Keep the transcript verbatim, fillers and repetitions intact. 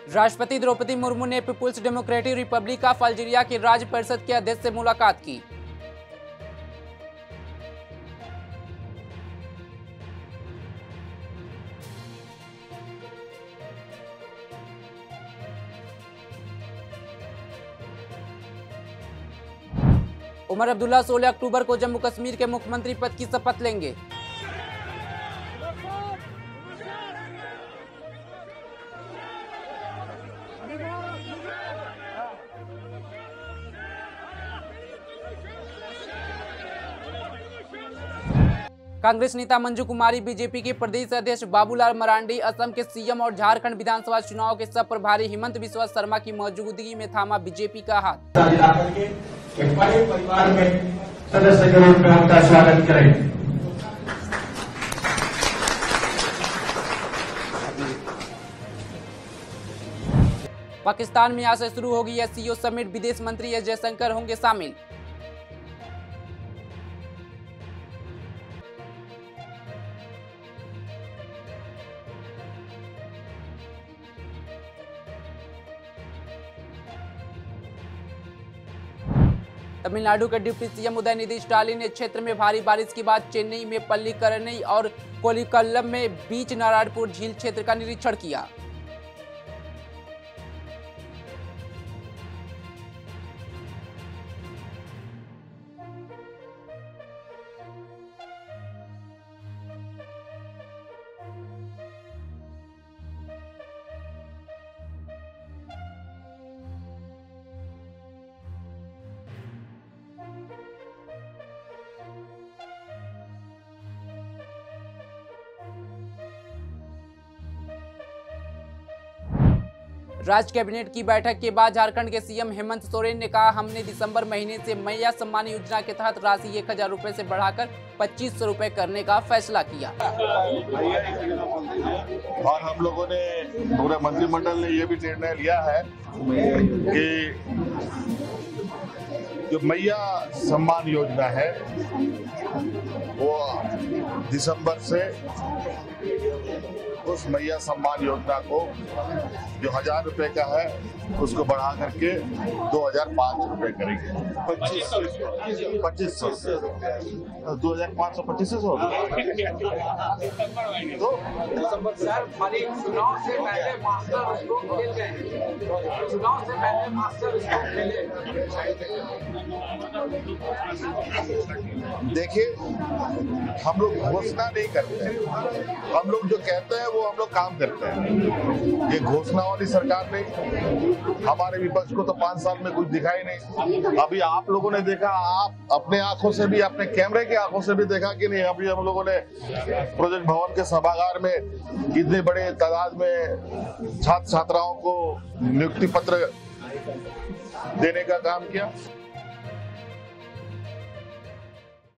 राष्ट्रपति द्रौपदी मुर्मू ने People's Democratic Republic of Algeria की राज्य परिषद के अध्यक्ष से मुलाकात की। उमर अब्दुल्ला सोलह अक्टूबर को जम्मू कश्मीर के मुख्यमंत्री पद की शपथ लेंगे। कांग्रेस नेता मंजू कुमारी, बीजेपी के प्रदेश अध्यक्ष बाबूलाल मरांडी, असम के सीएम और झारखंड विधानसभा चुनाव के सब प्रभारी हिमंत बिस्वा शर्मा की मौजूदगी में थामा बीजेपी का हाथ। एक बड़े परिवार में सदस्य के रूप में उनका स्वागत करें। पाकिस्तान में आज से शुरू होगी एस सी ओ समिट, विदेश मंत्री एस जयशंकर होंगे शामिल। तमिलनाडु के डिप्टी सीएम उदयनिधि स्टालिन ने क्षेत्र में भारी बारिश के बाद चेन्नई में पल्लीकरनई और कोलिकल्लम में बीच नारायणपुर झील क्षेत्र का निरीक्षण किया। राज्य कैबिनेट की बैठक के बाद झारखंड के सीएम हेमंत सोरेन ने कहा, हमने दिसंबर महीने से मैया सम्मान योजना के तहत राशि एक हजार रुपए से बढ़ाकर पच्चीस सौ रुपए करने का फैसला किया। और हम लोगों ने पूरे मंत्रिमंडल ने ये भी निर्णय लिया है कि जो मैया सम्मान योजना है वो दिसंबर से उस मैया सम्मान योजना को जो हजार रुपए का है उसको बढ़ा करके दो हजार पाँच रुपए करेंगे। पच्चीस पच्चीस सौ दो हजार पाँच सौ पच्चीस सौ तो चुनाव से पहले मास्टर उसको मिल गए चुनाव से पहले मास्टर उसको मिले। देखिए, हम लोग घोषणा नहीं करते हैं, हम लोग जो कहते हैं वो हम लोग काम करते हैं। ये घोषणा वाली सरकार ने हमारे विपक्ष को तो पांच साल में कुछ दिखाई नहीं। अभी आप लोगों ने देखा, आप अपने आंखों से भी, अपने कैमरे की आंखों से भी देखा कि नहीं, अभी हम लोगों ने प्रोजेक्ट भवन के सभागार में इतने बड़े तादाद में छात्र छात्राओं को नियुक्ति पत्र देने का काम किया।